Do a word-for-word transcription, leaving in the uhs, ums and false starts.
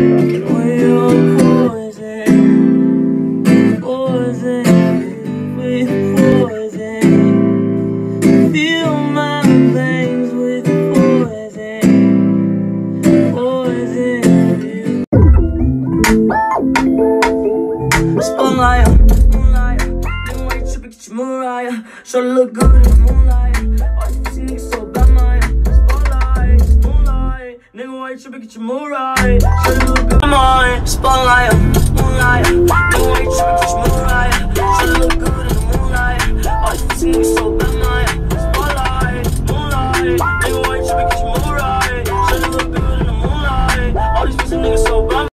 With your poison, poison, with poison. Fill my veins with poison, poison. Spotlight, moonlight, then why you tripping, get your Mariah? Sure to look good in the moonlight. All these pussy niggas so bad, mine. Spotlight, moonlight, nigga why you tripping, get your Mariah? Sure to look good in mine. Spotlight, moonlight, then why you tripping, get your Mariah?